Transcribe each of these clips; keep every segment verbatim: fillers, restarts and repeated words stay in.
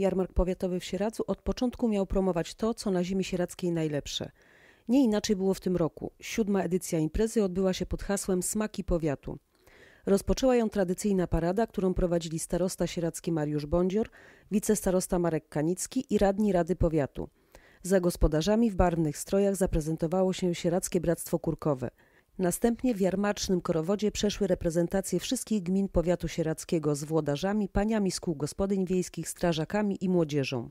Jarmark powiatowy w Sieradzu od początku miał promować to, co na ziemi sieradzkiej najlepsze. Nie inaczej było w tym roku. Siódma edycja imprezy odbyła się pod hasłem Smaki Powiatu. Rozpoczęła ją tradycyjna parada, którą prowadzili starosta sieradzki Mariusz Bądzior, wicestarosta Marek Kanicki i radni Rady Powiatu. Za gospodarzami w barwnych strojach zaprezentowało się Sieradzkie Bractwo Kurkowe. Następnie w jarmarcznym korowodzie przeszły reprezentacje wszystkich gmin powiatu sieradzkiego z włodarzami, paniami z kół gospodyń wiejskich, strażakami i młodzieżą.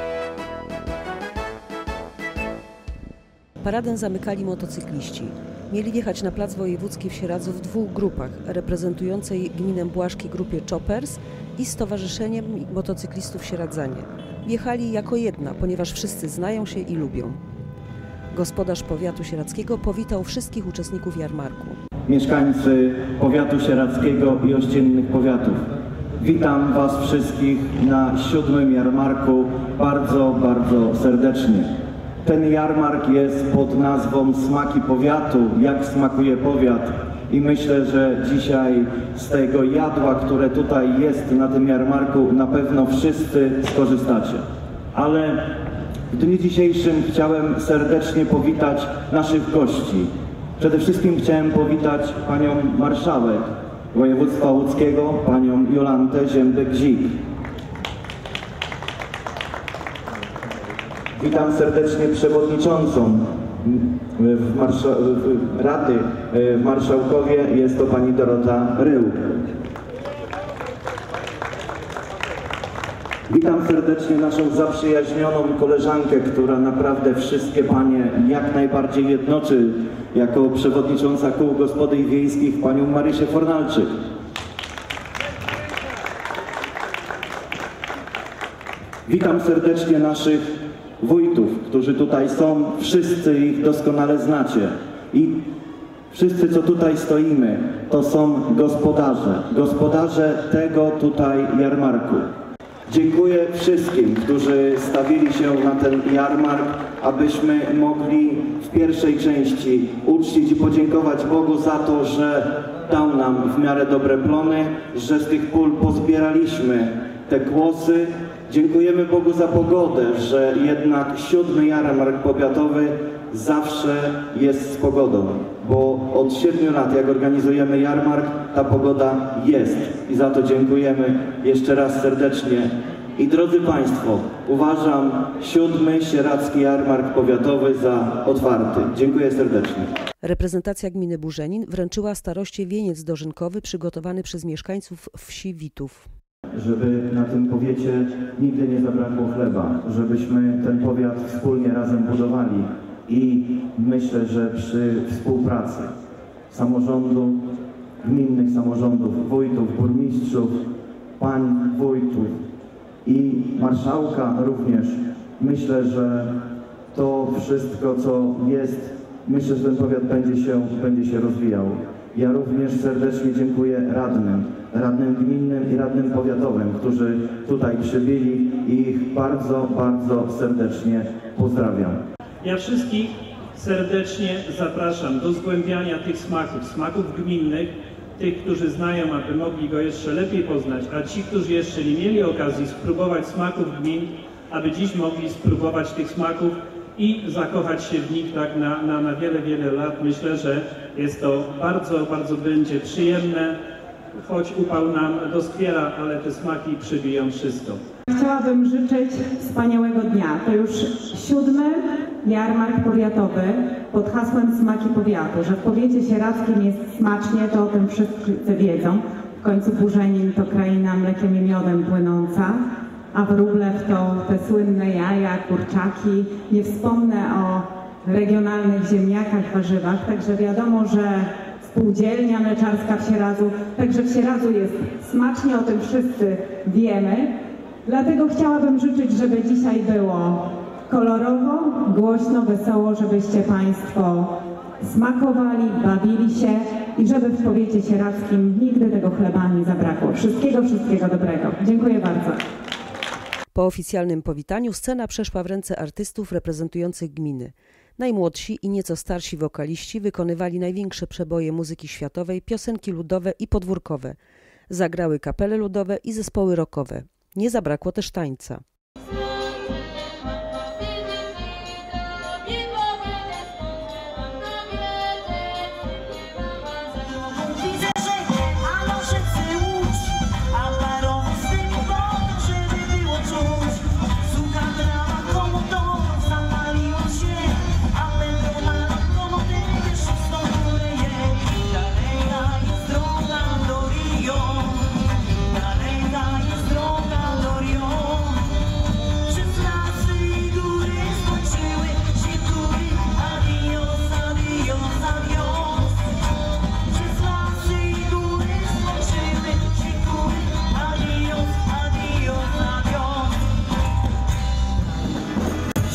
Paradę zamykali motocykliści. mieli wjechać na plac wojewódzki w Sieradzu w dwóch grupach, reprezentującej gminę Błaszki grupie Choppers i Stowarzyszeniem Motocyklistów Sieradzanie. Wjechali jako jedna, ponieważ wszyscy znają się i lubią. Gospodarz powiatu sieradzkiego powitał wszystkich uczestników jarmarku. Mieszkańcy powiatu sieradzkiego i ościennych powiatów, witam Was wszystkich na siódmym jarmarku bardzo, bardzo serdecznie. Ten jarmark jest pod nazwą Smaki Powiatu, jak smakuje powiat. I myślę, że dzisiaj z tego jadła, które tutaj jest na tym jarmarku, na pewno wszyscy skorzystacie. Ale w dniu dzisiejszym chciałem serdecznie powitać naszych gości. Przede wszystkim chciałem powitać panią marszałek województwa łódzkiego, panią Jolantę Ziębek-Dzik. Witam serdecznie przewodniczącą w Marsza w Rady w Marszałkowie, jest to pani Dorota Rył. Witam serdecznie naszą zaprzyjaźnioną koleżankę, która naprawdę wszystkie panie jak najbardziej jednoczy, jako przewodnicząca kół gospodyń wiejskich, panią Marysię Fornalczyk. Witam serdecznie naszych wójtów, którzy tutaj są, wszyscy ich doskonale znacie. I wszyscy, co tutaj stoimy, to są gospodarze, gospodarze tego tutaj jarmarku. Dziękuję wszystkim, którzy stawili się na ten jarmark, abyśmy mogli w pierwszej części uczcić i podziękować Bogu za to, że dał nam w miarę dobre plony, że z tych pól pozbieraliśmy te kłosy. Dziękujemy Bogu za pogodę, że jednak siódmy jarmark powiatowy zawsze jest z pogodą, bo od siedmiu lat, jak organizujemy jarmark, ta pogoda jest i za to dziękujemy jeszcze raz serdecznie. I drodzy Państwo, uważam siódmy sieradzki jarmark powiatowy za otwarty. Dziękuję serdecznie. Reprezentacja gminy Burzenin wręczyła staroście wieniec dożynkowy przygotowany przez mieszkańców wsi Witów. Żeby na tym powiecie nigdy nie zabrakło chleba, żebyśmy ten powiat wspólnie razem budowali i myślę, że przy współpracy samorządu, gminnych samorządów, wójtów, burmistrzów, pań wójtów i marszałka również, myślę, że to wszystko, co jest, myślę, że ten powiat będzie się, będzie się rozwijał. Ja również serdecznie dziękuję radnym, radnym gminnym i radnym powiatowym, którzy tutaj przybyli i ich bardzo, bardzo serdecznie pozdrawiam. Ja wszystkich serdecznie zapraszam do zgłębiania tych smaków, smaków gminnych, tych, którzy znają, aby mogli go jeszcze lepiej poznać, a ci, którzy jeszcze nie mieli okazji spróbować smaków gmin, aby dziś mogli spróbować tych smaków i zakochać się w nich tak na, na, na wiele, wiele lat. Myślę, że jest to bardzo, bardzo będzie przyjemne, choć upał nam doskwiera, ale te smaki przybiją wszystko. Chciałabym życzyć wspaniałego dnia. To już siódmy jarmark powiatowy pod hasłem Smaki Powiatu. Że w powiecie sieradzkim jest smacznie, to o tym wszyscy wiedzą. W końcu Burzenin to kraina mlekiem i miodem płynąca, a Wróblew to te słynne jaja, kurczaki. Nie wspomnę o regionalnych ziemniakach, warzywach, także wiadomo, że spółdzielnia mleczarska w Sieradzu, także w Sieradzu jest smacznie, o tym wszyscy wiemy. Dlatego chciałabym życzyć, żeby dzisiaj było kolorowo, głośno, wesoło, żebyście Państwo smakowali, bawili się i żeby w powiecie sieradzkim nigdy tego chleba nie zabrakło. Wszystkiego, wszystkiego dobrego. Dziękuję bardzo. Po oficjalnym powitaniu scena przeszła w ręce artystów reprezentujących gminy. Najmłodsi i nieco starsi wokaliści wykonywali największe przeboje muzyki światowej, piosenki ludowe i podwórkowe. Zagrały kapele ludowe i zespoły rockowe. Nie zabrakło też tańca.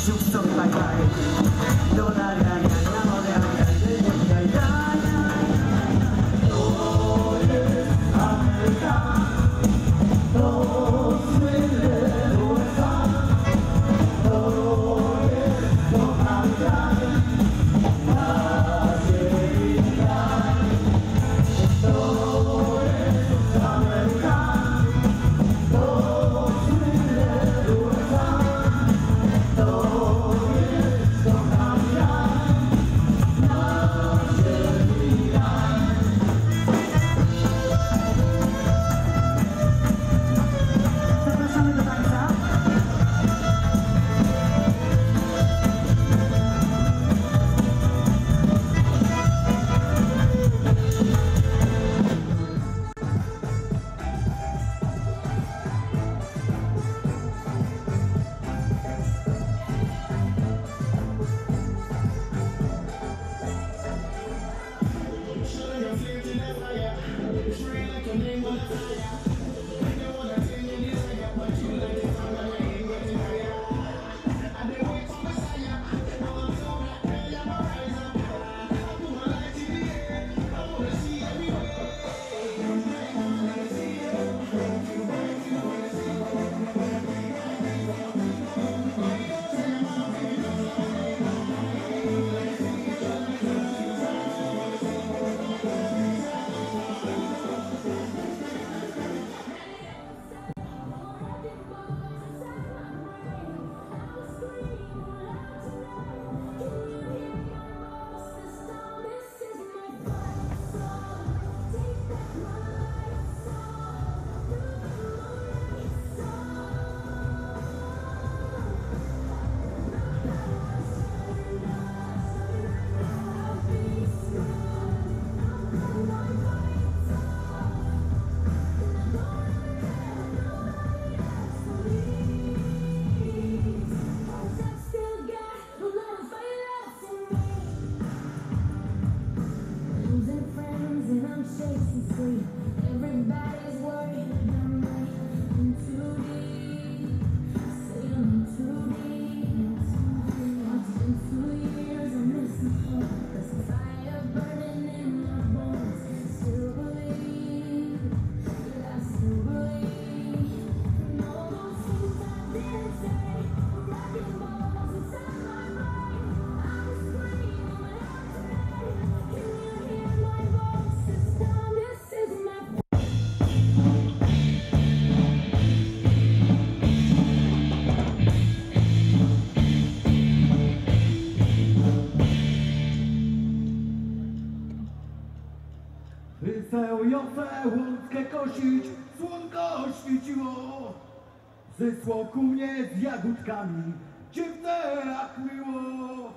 Wysełujące łąckie kosić, słonko świeciło. Zysło ku mnie z jagódkami, dziwne jak miło.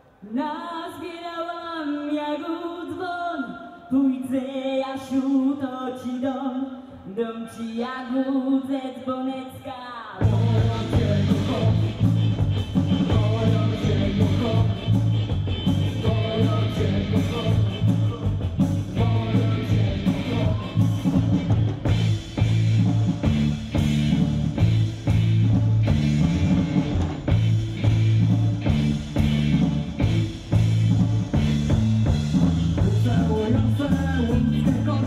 Nazbierałam jagód won, pójdę Jasiu, to ci dom, dom ci jagód z Bonecka. Wolą cię kocham, wolą cię kocham, wolą cię kocham.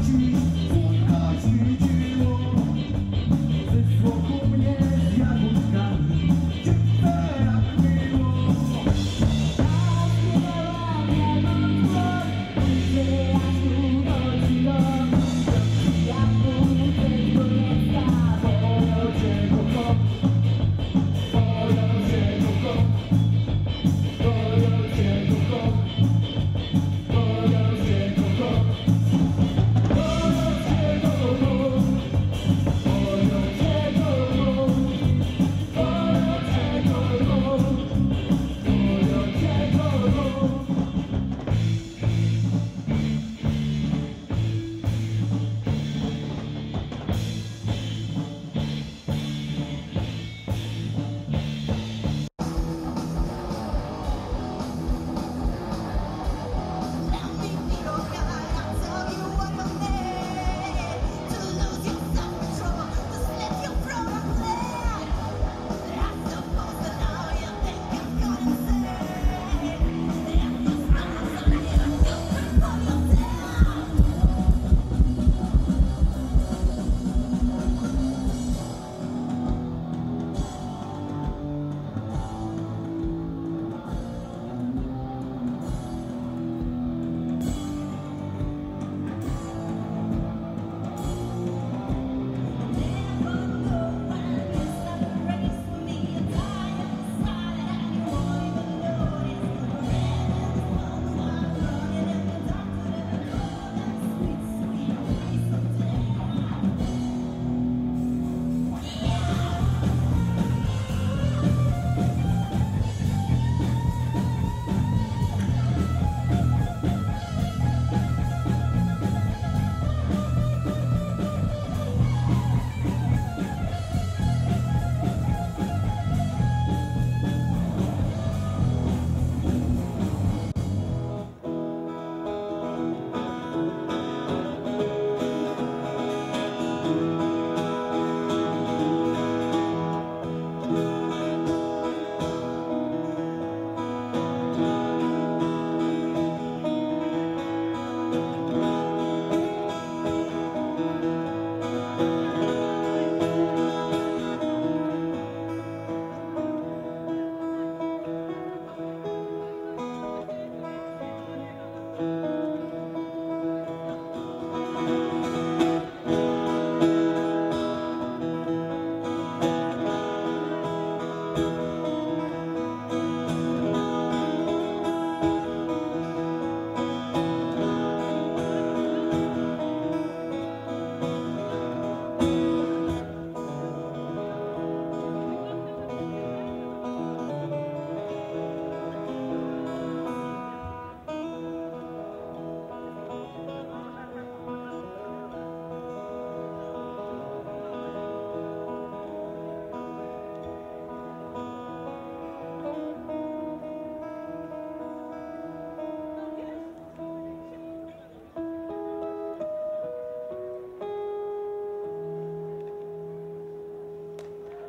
Zysło ku mnie z jagódkami.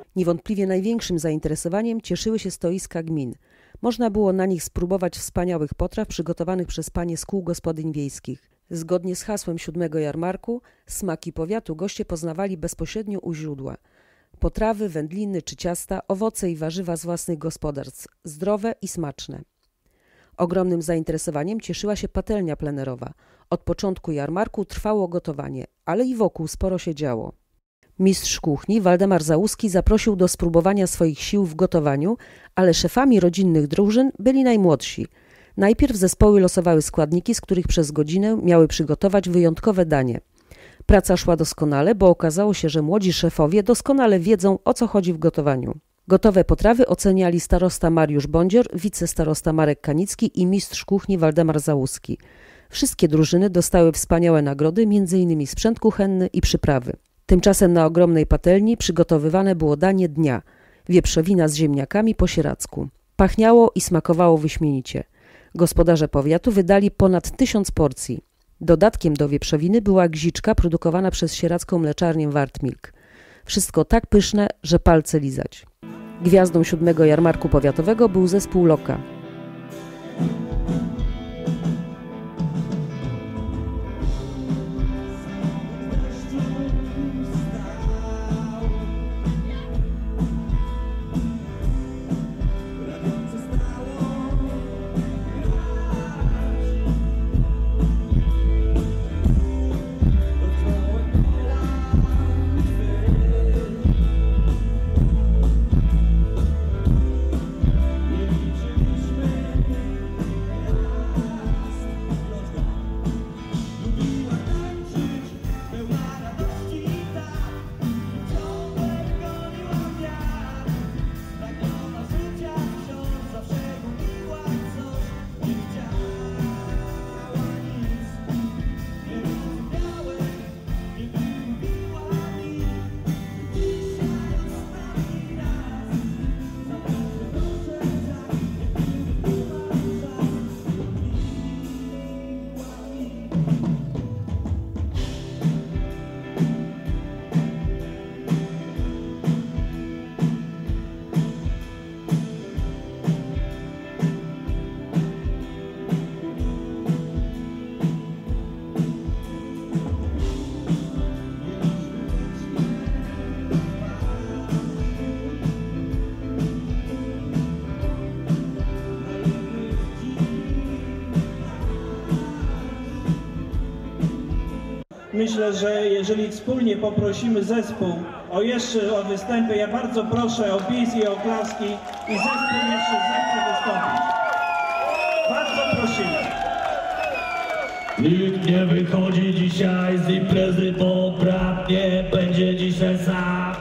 Niewątpliwie największym zainteresowaniem cieszyły się stoiska gmin. Można było na nich spróbować wspaniałych potraw przygotowanych przez panie z kół gospodyń wiejskich. Zgodnie z hasłem siódmego jarmarku, smaki powiatu goście poznawali bezpośrednio u źródła. Potrawy, wędliny czy ciasta, owoce i warzywa z własnych gospodarstw, zdrowe i smaczne. Ogromnym zainteresowaniem cieszyła się patelnia plenerowa. Od początku jarmarku trwało gotowanie, ale i wokół sporo się działo. Mistrz kuchni Waldemar Załuski zaprosił do spróbowania swoich sił w gotowaniu, ale szefami rodzinnych drużyn byli najmłodsi. Najpierw zespoły losowały składniki, z których przez godzinę miały przygotować wyjątkowe danie. Praca szła doskonale, bo okazało się, że młodzi szefowie doskonale wiedzą, o co chodzi w gotowaniu. Gotowe potrawy oceniali starosta Mariusz Bądzior, wicestarosta Marek Kanicki i mistrz kuchni Waldemar Załuski. Wszystkie drużyny dostały wspaniałe nagrody, między innymi sprzęt kuchenny i przyprawy. Tymczasem na ogromnej patelni przygotowywane było danie dnia – wieprzowina z ziemniakami po sieradzku. Pachniało i smakowało wyśmienicie. Gospodarze powiatu wydali ponad tysiąc porcji. Dodatkiem do wieprzowiny była gziczka produkowana przez sieradzką mleczarnię Wartmilk. Wszystko tak pyszne, że palce lizać. Gwiazdą siódmego jarmarku powiatowego był zespół Loka. Myślę, że jeżeli wspólnie poprosimy zespół o jeszcze o występy, ja bardzo proszę o bis i oklaski i zespół jeszcze zechce wystąpić. Bardzo prosimy. Nikt nie wychodzi dzisiaj z imprezy, bo brat nie będzie dzisiaj sam.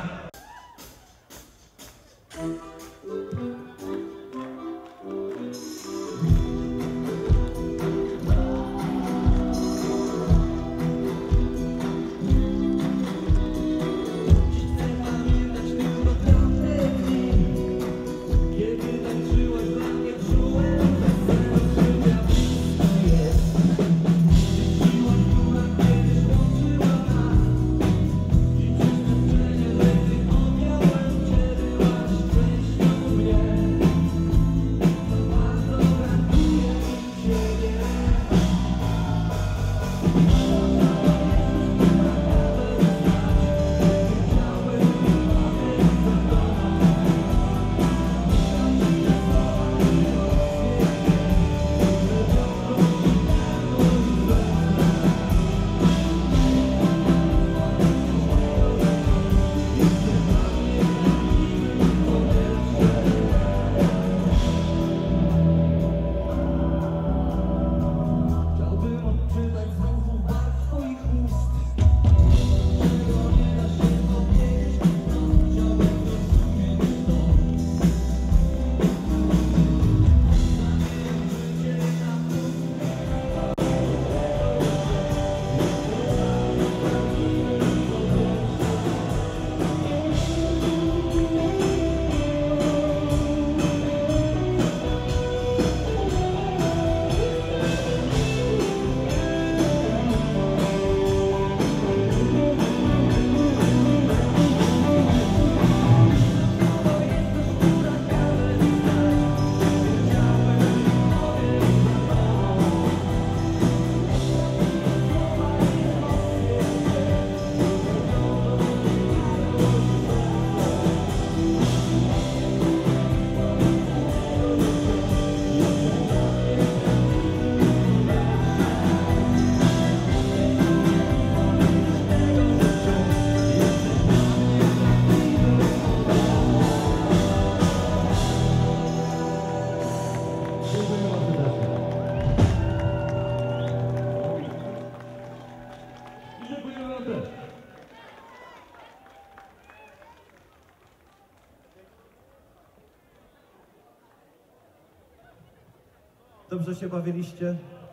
Dobrze się bawiliście?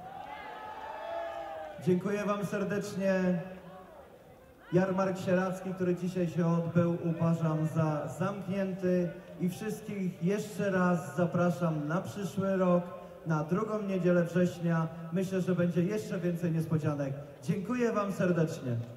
Dziękuję wam serdecznie. Jarmark Sieradzki, który dzisiaj się odbył, uważam za zamknięty i wszystkich jeszcze raz zapraszam na przyszły rok, na drugą niedzielę września. Myślę, że będzie jeszcze więcej niespodzianek. Dziękuję wam serdecznie.